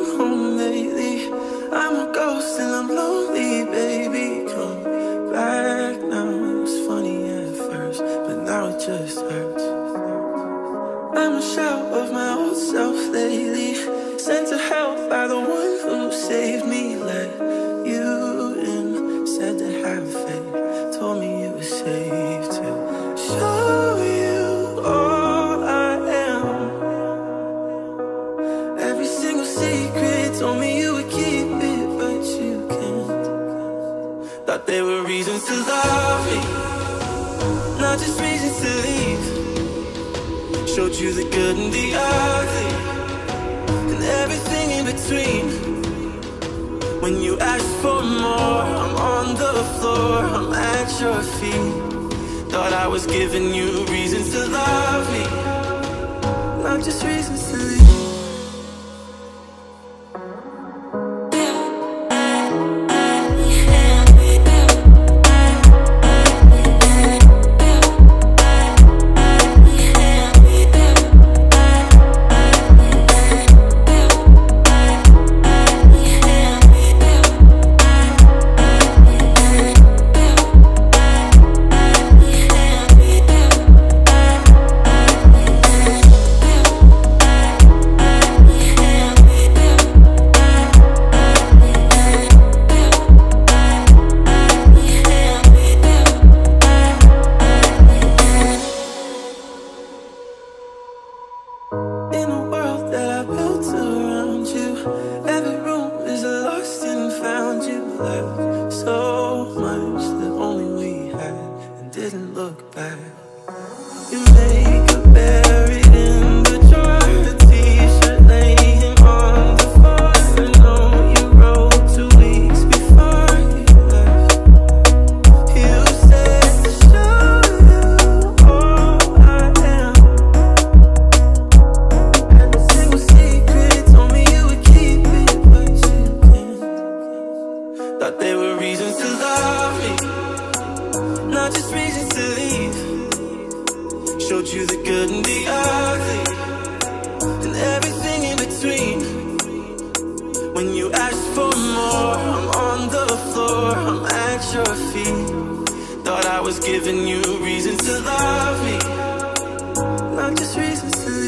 come home lately. I'm a ghost and I'm lonely, baby. Come back now. It was funny at first, but now it just hurts. I'm a shell of my old self lately, sent to hell by the one who saved me. Let you in, said to have faith, told me it was safe to show you all I am. Every single secret, told me you would keep it, but you can't. Thought there were reasons to love me, not just reasons to leave. Showed you the good and the ugly, and everything in between. When you asked for more, I'm on the floor, I'm at your feet. Thought I was giving you reasons to love me, not just reasons to leave. Thought I was giving you reasons to love me, not just reasons to